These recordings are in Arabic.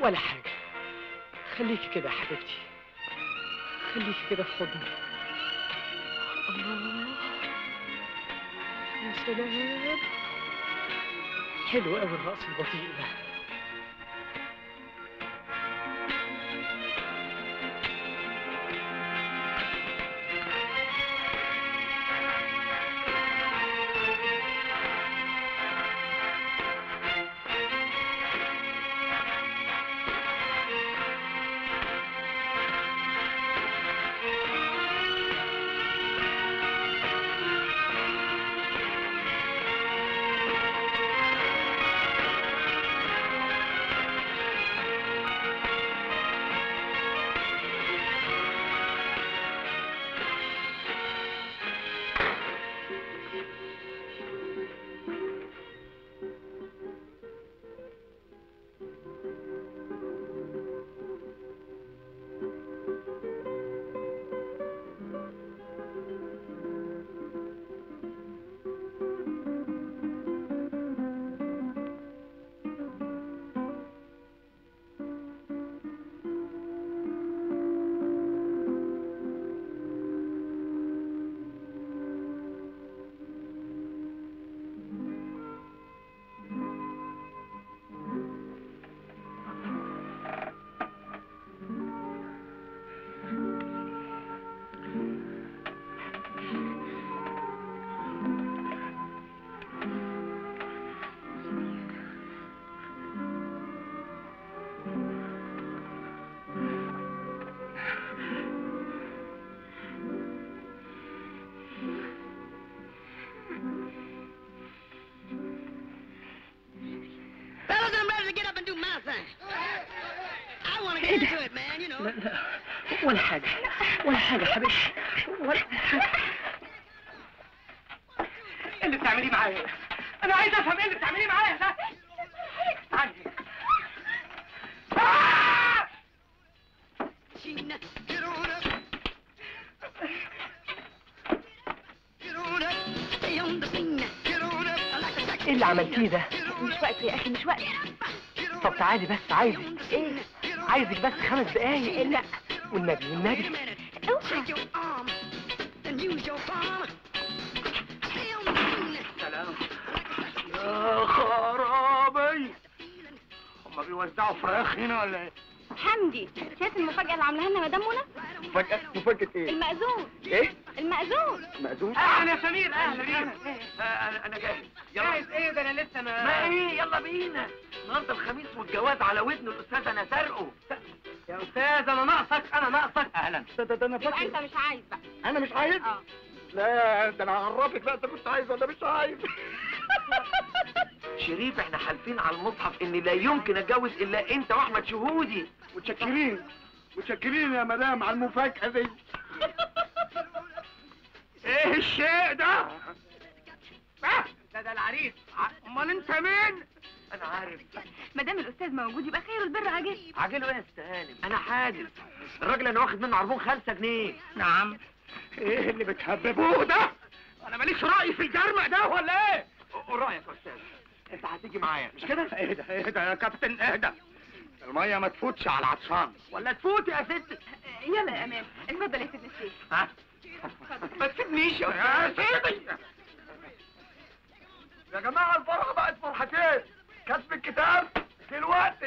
ولا حاجة. خليكي كده يا حبيبتي، خليكي كده في حضني. الله، يا سلام، حلو قوي الرقص البطيء ده. ايه ده؟ لا لا، ولا حاجة ولا حاجة حبيبتي، ولا حاجة. ايه اللي بتعمليه معايا؟ أنا عايز أفهم ايه اللي بتعمليه معايا ده؟ تعالي ايه اللي عملتيه ده؟ مش وقت يا اخي، مش وقت. طب تعالي بس، عايزك. ايه؟ عايزك بس 5 دقايق. لا والنبي والنبي. اوعى. سلام. يا خرابي، هما بيوزعوا فراخ هنا ولا ايه؟ حمدي، شايف المفاجأة اللي عاملاها لنا مدام منى؟ مفاجأة ايه؟ المأذون. ايه؟ المأذون. مأذون؟ اهلا يا سمير، اهلا بينا. انا جاهز. جاهز ايه ده؟ انا لسه ما ايه، يلا بينا. النهارده الخميس والجواز على ودن الاستاذ انا سرقه. يا استاذ انا ناقصك، انا ناقصك. اهلا. ده انا يبقى فاكر. انت مش عايز بقى. انا مش عايز؟ لا ده انا هعرفك بقى انت كنت عايز ولا مش عايز. شريف، احنا حالفين على المصحف ان لا يمكن اتجوز الا انت واحمد شهودي. متشكرين يا مدام على المفاجأة دي. ايه الشيء ده؟ ده العريس. امال انت مين؟ انا عارف. ما دام الاستاذ موجود يبقى خير البر عاجل. عاجله ايه يا استهانم؟ انا حادث. الراجل انا واخد منه عربون 5 جنيه. نعم. ايه اللي بتهببوه ده؟ انا ماليش رأي في الجرمق ده ولا ايه؟ قول رايك يا استاذ. انت هتيجي معايا مش كده؟ ايه ده يا كابتن، اهدى. المية ما تفوتش على العطشان. ولا تفوت يا ست. يلا يا امان، اتفضل يا سيدنا الشيخ. ها؟ ما تسيبنيش يا سيدي. يا جماعة الفرحة بقت فرحتين، كتب الكتاب دلوقتي.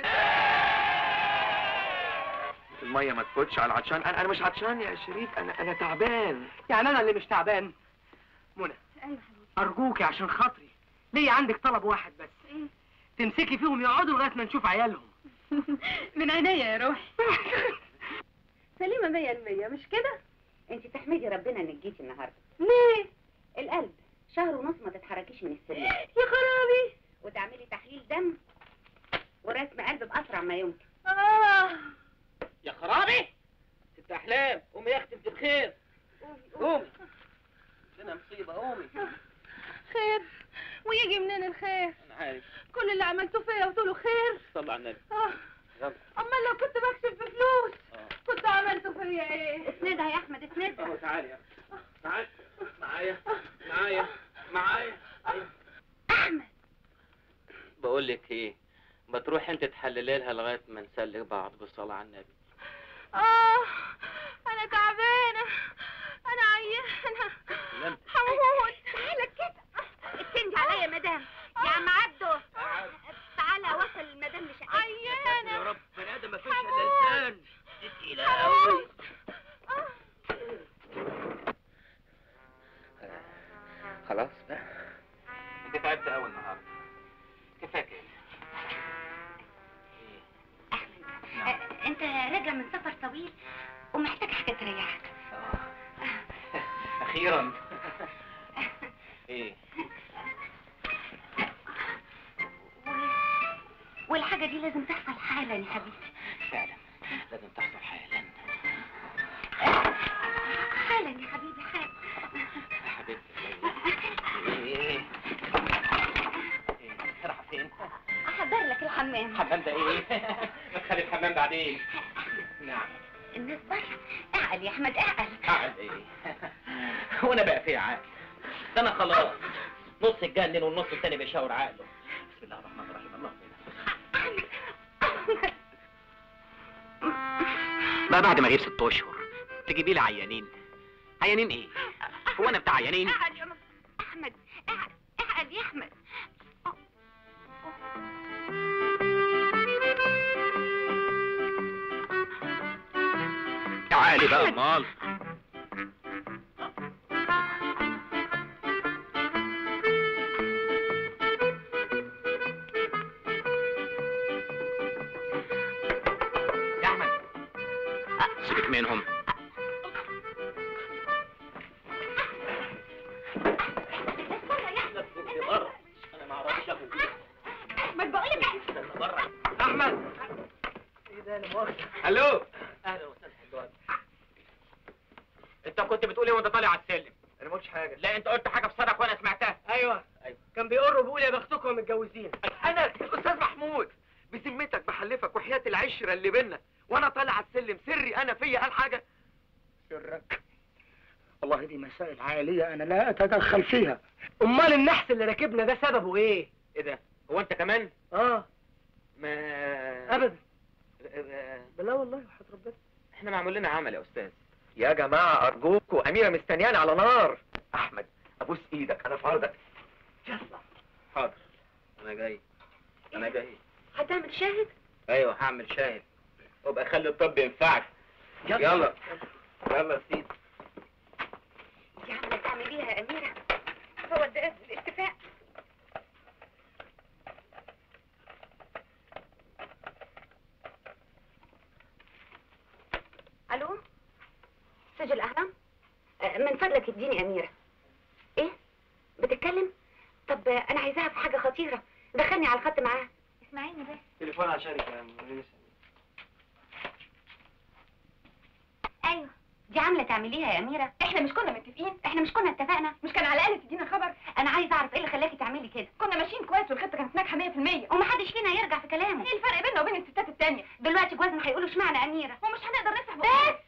المية ما تفوتش على العطشان. انا مش عطشان يا شريف، انا تعبان. يعني انا اللي مش تعبان؟ منى، ايوه حبيبي. ارجوكي عشان خاطري، ليه عندك طلب واحد بس. ايه؟ تمسكي فيهم يقعدوا لغايه ما نشوف عيالهم. من عينيا يا روحي. سليمة 100%، مش كده؟ انت تحمدي ربنا انك جيتي النهارده. ليه؟ القلب شهر ونص ما تتحركيش من السرير، يا خرابي. وتعملي تحليل دم ورسم قلب باسرع ما يمكن. يا خرابي، ست احلام، قومي يا اختي انت بخير. قومي، هنا مصيبه، قومي. خير؟ ويجي منين الخير؟ انا عارف. كل اللي عملته فيا قلت له خير. صلي على النبي. يلا. امال لو كنت بكسب بفلوس كنت عملته فيا ايه؟ اسندها يا احمد، اسندها. تعالي يا تعالي معايا معايا معايا. احمد، بقول لك ايه، ما تروح انت تحللي لها لغايه ما نسلي بعض بالصلاه على النبي. انا تعبانه، انا عيانه، لم هموت. تعالى كده اتنجي عليا يا مدام. يا عم عبده تعالى وصل المدام لشقتها. عيانه يا رب، بني ادم ما فيش الا لسان. دي تقيله قوي. خلاص بقى، انت تعبت قوي النهارده، كفايه كده. انت راجع من سفر طويل ومحتاج حاجه تريحك. اخيرا. ايه؟ والحاجه دي لازم تحصل حالا يا حبيبي. فعلا لازم تحصل حالا. حالا يا حبيبي حالا. يا حبيبتي ايه رايحه فين؟ احضر لك الحمام. الحمام ده ايه؟ نخلي الحمام بعدين. نعم. الناس بره. اعقل يا احمد اعقل. اعقل ايه؟ هو انا بقى فيه عقل؟ ده انا خلاص نص اتجنن والنص التاني بيشاور عقله. بسم الله الرحمن الرحيم. الله بقى بعد ما اغيب 6 اشهر تجيبي لي عيانين. عيانين ايه؟ هو انا بتاع عيانين؟ اعقل يا احمد اعقل. اعقل يا احمد. تعالي بقى امال. يا احمد سيبك منهم. انا ما اعرفش اخو. احمد بقول لك استنى بره. احمد ايه ده؟ انا مؤاخذة. الو. اهلا وسهلا حلوان. انت كنت بتقول ايه وانت طالع على السلم؟ انا ما قلتش حاجه. لا انت قلت حاجه في صدرك وانا سمعتها. ايوه كان بيقر بيقول يا بختكم متجوزين. انا الاستاذ محمود بذمتك بحلفك وحياه العشره اللي بينا وانا طالع على السلم سري انا فيا قال حاجه؟ سرك والله دي مسائل عائليه انا لا اتدخل فيها. امال النحس اللي راكبنا ده سببه ايه؟ ايه ده؟ هو انت كمان؟ اه ما ابدا. لا والله وحياة ربنا. احنا معمول لنا عمل يا استاذ. يا جماعه ارجوكوا اميره مستنياني على نار. احمد ابوس ايدك انا في عرضك. يلا حاضر انا جاي. انا جاي. هتعمل شاهد؟ ايوه هعمل شاهد وابقى خلي الطب ينفعك. يلا يلا يا سيدي. يا عم تعمليها يا اميره. هو ده الاتفاق. الو سجل الاهرام. من فضلك اديني اميره. ايه بتتكلم؟ طب انا عايزاها في حاجه خطيره، دخلني على الخط معاها. اسمعيني بس. تليفون عشانك يا مهندس. ايوه دي عامله تعمليها يا اميره. احنا مش كنا متفقين؟ احنا مش كنا اتفقنا؟ مش كان على الاقل تدينا خبر؟ انا عايزه اعرف ايه اللي خلاكي تعملي كده. كنا ماشيين كويس والخطه كانت ناجحه 100%. ومحدش فينا يرجع في كلامه. ايه الفرق بيننا وبين الستات التانية؟ دلوقتي جوازنا هيقولوا اشمعنى اميره. ومش هنقدر نفتح بس